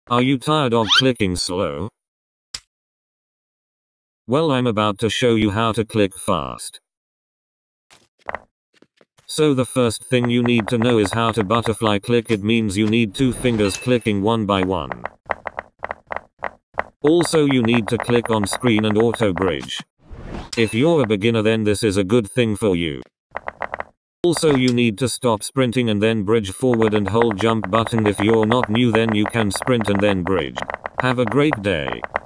Are you tired of clicking slow? Well, I'm about to show you how to click fast. So the first thing you need to know is how to butterfly click. It means you need 2 fingers clicking one by one. Also, you need to click on screen and auto bridge. If you're a beginner, then this is a good thing for you. Also, you need to stop sprinting and then bridge forward and hold jump button. If you're not new, then you can sprint and then bridge. Have a great day.